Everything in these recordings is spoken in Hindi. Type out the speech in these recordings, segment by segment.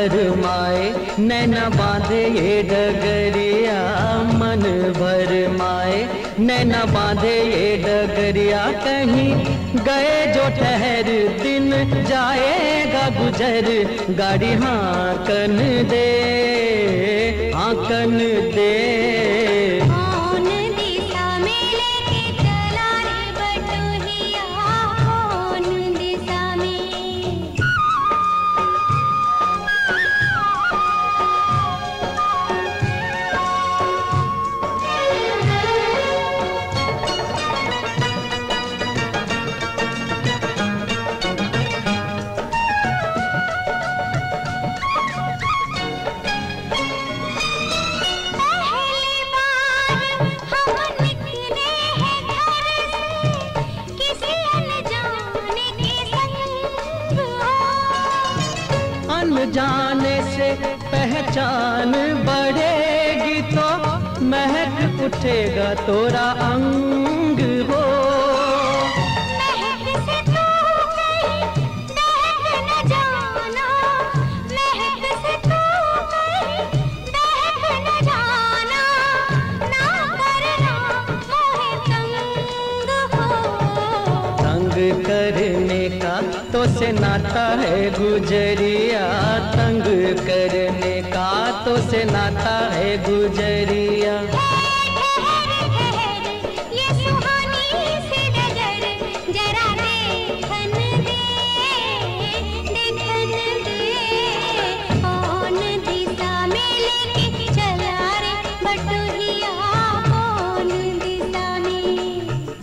भर माए नैना बांधे ये डगरिया, मन भर माए नैना बांधे ये डगरिया। कहीं गए जो ठहर दिन जाएगा गुजर, गाड़ी हांकन दे हांकन दे। जाने से पहचान बढ़ेगी तो महक उठेगा तोरा अंग हो। महक से तू कहीं दहक न जाना, महक से तू कहीं दहक न जाना, ना करना मोहे तंग हो। तंग करने का तो से नाता है गुजरिया, तंग करने का तो से नाता है गुजरिया। ये सुहानी सी डगर जरा देखन दे, देखन दे। कौन दिशा में लेके चला रे बटुहिया, कौन दिशा में।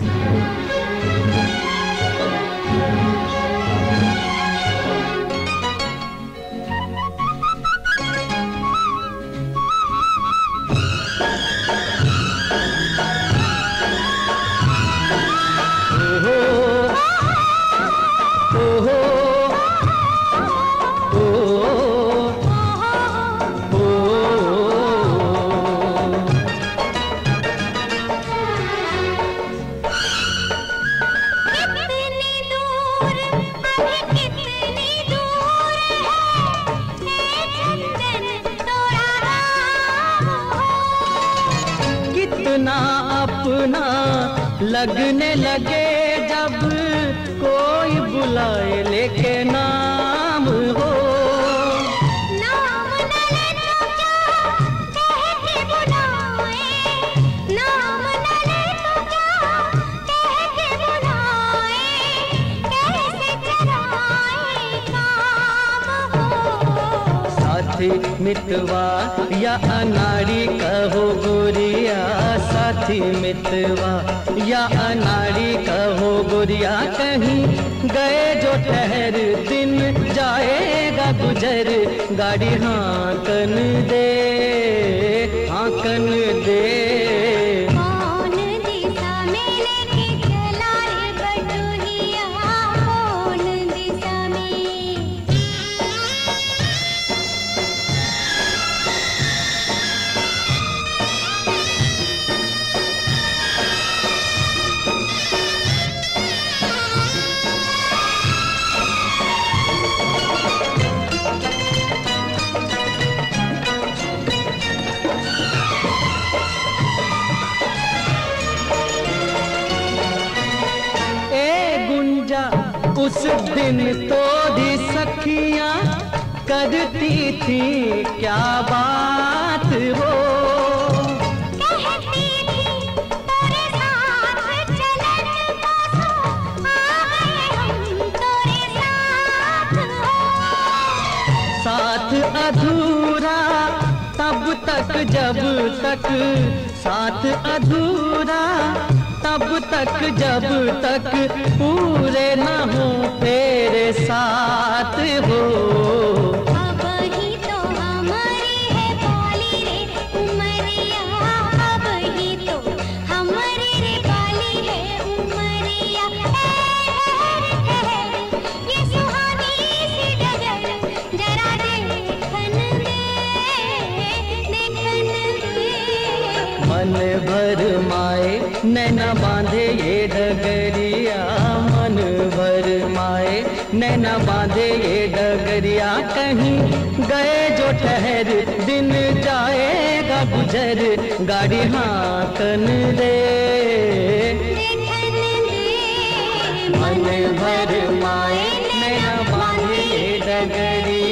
कितना अपना लगने लगे जब कोई बुलाए लेके नाम हो। नाम न ले तो क्या कह के बुलाए, नाम न ले तो क्या कह के बुलाए, कैसे चलाए काम हो। साथी मितवा या अनाड़ी कहो गोरिया, साथी मितवा या अनाड़ी कहो गोरिया। कहीं गए जो ठहर दिन जाएगा गुजर, गाड़ी हांकन दे हांकन दे। कौन दिशा में लेके चला रे बटुहिया, कौन दिशा में। उस दिन तो दी सखियां करती थी क्या बात हो। कहती थी तेरे साथ चलन पासों, आ गए हम तेरे साथ हो। साथ अधूरा तब तक जब तक, साथ अधूरा तब तक जब तक पूरे न हो तेरे साथ हो। अब ही तो हमारी है बाली रे उमरिया, अब ही तो हमारी रे बाली है उमरिया। ठहर ठहर ये सुहानी सी डगर जरा देखन दे, देखन दे। मन भर माए नैना बांधे ये डगरिया, मन भर माए नैना बांधे ये डगरिया, कहीं गए जो ठहर, दिन जाएगा गुजर, गाड़ी हाकन दे, देखन दे मन भर माए, नैना बांधे ये डगरिया।